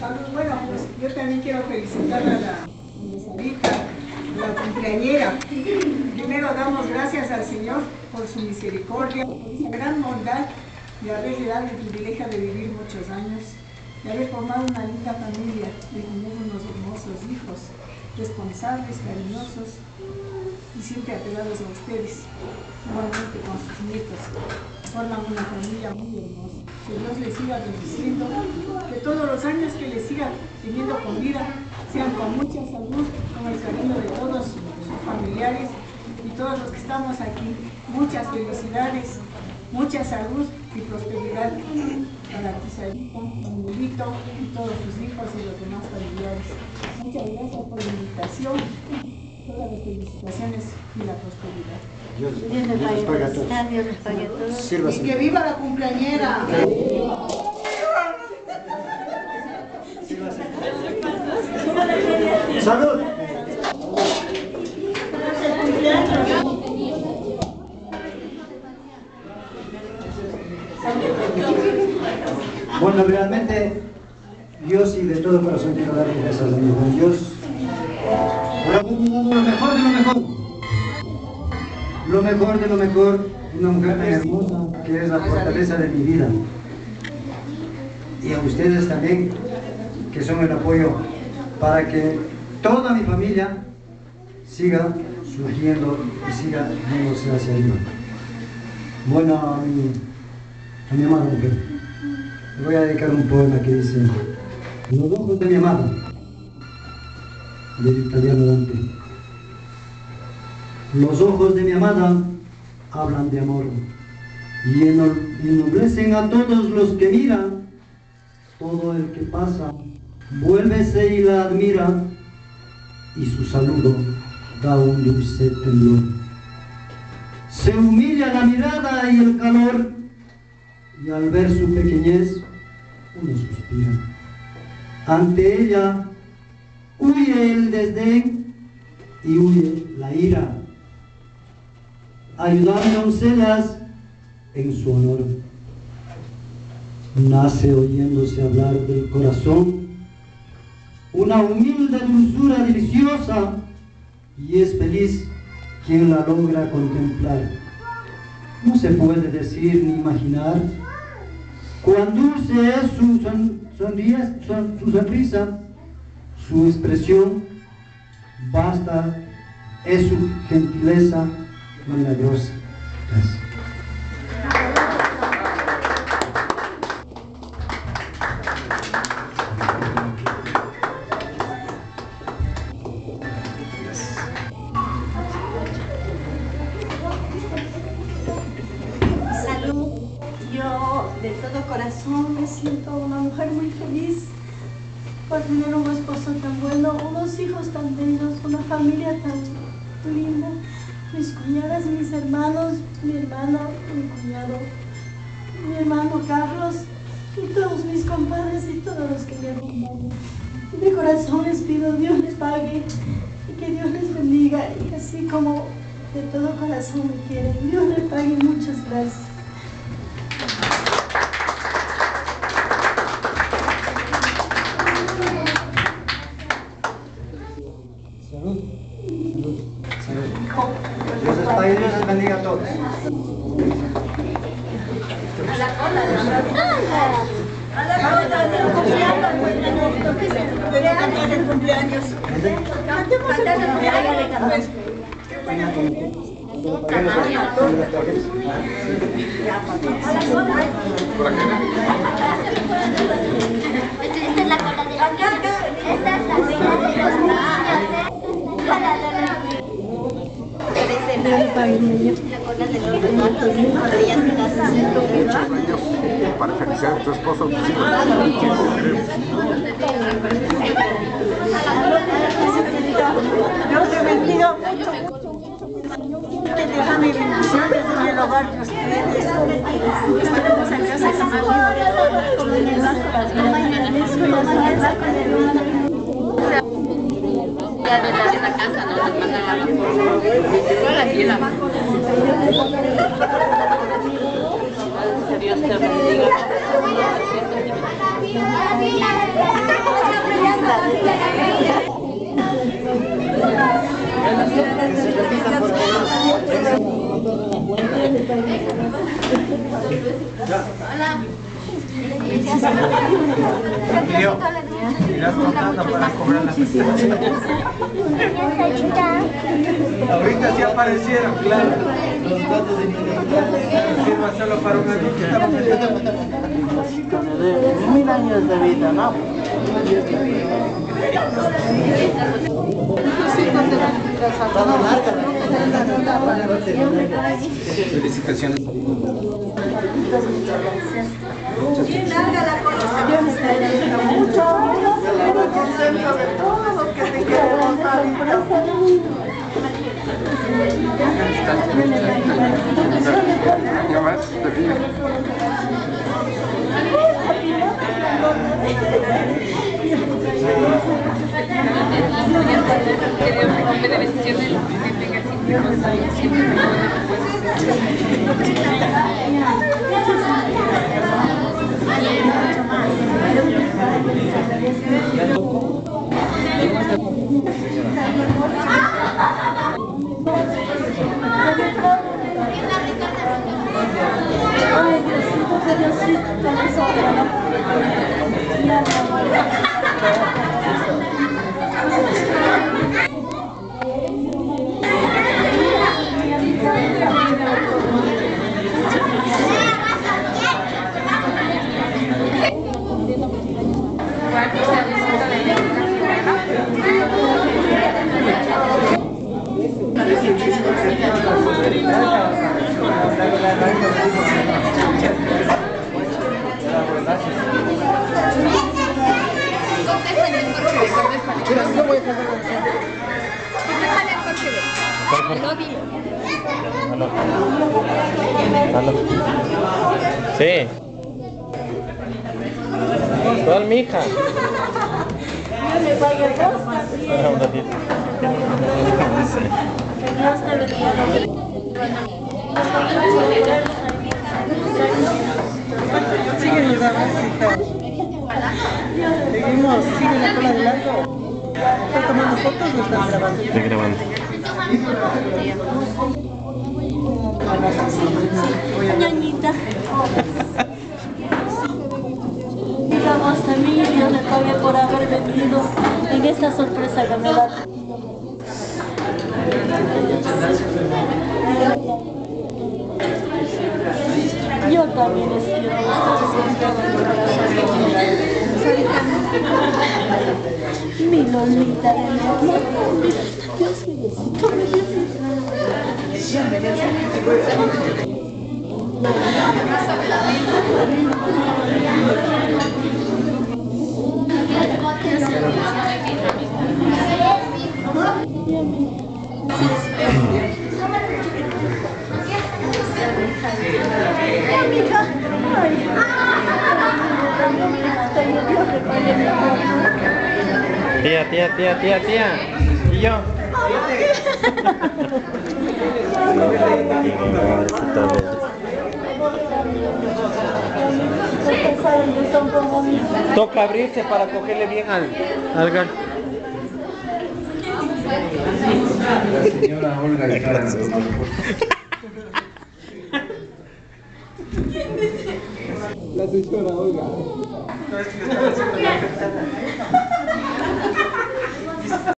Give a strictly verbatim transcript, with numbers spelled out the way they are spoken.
Bueno, pues yo también quiero felicitar a la Sarita, la cumpleañera. Primero damos gracias al Señor por su misericordia, por esa gran bondad de haberle dado el privilegio de vivir muchos años, de haber formado una linda familia, de tener unos hermosos hijos, responsables, cariñosos y siempre apegados a ustedes, igualmente con sus nietos. Forman una familia muy hermosa. Que Dios les siga bendiciendo, que todos los años que les siga teniendo con vida sean con mucha salud, con el cariño de todos sus familiares y todos los que estamos aquí. Muchas felicidades, mucha salud y prosperidad para ti, Sarita, Manuelito y todos tus hijos y los demás familiares. Muchas gracias por la invitación, todas las felicitaciones y la prosperidad. Dios, Dios les pague a todos. Dios les pague a todos. Sírvase. Y que viva la cumpleañera. ¡Salud! Bueno, realmente yo sí de todo corazón quiero darle gracias a mi buen Dios por haberme dado lo mejor de lo mejor. Lo mejor de lo mejor, una mujer tan hermosa que es la fortaleza de mi vida. Y a ustedes también, que son el apoyo para que toda mi familia siga surgiendo y siga yéndose hacia arriba. Bueno, a mi, a mi amada mujer, le voy a dedicar un poema que dice: los ojos de mi amada, del italiano Dante. Los ojos de mi amada hablan de amor y ennoblecen a todos los que miran. Todo el que pasa vuélvese y la admira, y su saludo da un dulce temblor. Se humilla la mirada y el calor, y al ver su pequeñez uno suspira. Ante ella huye el desdén y huye la ira. Ayudan doncellas en su honor. Nace oyéndose hablar del corazón una humilde dulzura deliciosa, y es feliz quien la logra contemplar. No se puede decir ni imaginar cuán dulce es su, son, sonrisa, son, su sonrisa, su expresión, basta es su gentileza milagrosa. Gracias. De todo corazón me siento una mujer muy feliz por tener un esposo tan bueno, unos hijos tan bellos, una familia tan linda, mis cuñadas, mis hermanos, mi hermano, mi cuñado, mi hermano Carlos y todos mis compadres y todos los que me acompañan. De corazón les pido, Dios les pague y que Dios les bendiga, y así como de todo corazón me quieren, Dios les pague. Muchas gracias. Salud. Salud. Salud. Dios les pague, Dios les bendiga a todos. A la cola de la A la cola de los cumpleaños. Del cumpleaños. Cantemos el cumpleaños de Carlos. Esta es la cola de los niños. Esta es la cola de los niños. Para felicitar a tu esposo, tus hijos. Dios te bendiga mucho. Que derrame bendiciones en el hogar de ustedes. Estaremos en casa con amigos, como en el banco, Ya de la, de la casa, ¿no? Nos mandan a la toda aquí la Dios te bendiga. Yo, irás contando para cobrar la presentación. Ahorita sí aparecieron, claro. Los datos de firma solo para una visita. Mil años de vida, ¿no? Felicitaciones. Bien larga la colación, mucho, pero contento de todo lo que te queremos dar. Ya más, te digo. Ay, Diosito, Diosito, Sí. ¿Cuál, mija? Ah, un ratito. Síguenos a ver, hija. Seguimos, sigue la cola de largo. ¿Están tomando fotos o están grabando? Estoy grabando. ñañita. Digamos a mí, Dios le pague por haber venido en esta sorpresa que me da. Yo también les quiero a ustedes con todo mi corazón. Mi Lolita de mi amor. Dios Tía, tía, tía, tía, tía. ¿Y yo? Toca abrirse para cogerle bien al, al gan. La señora Olga está. La señora Olga. No, es que le estaba haciendo la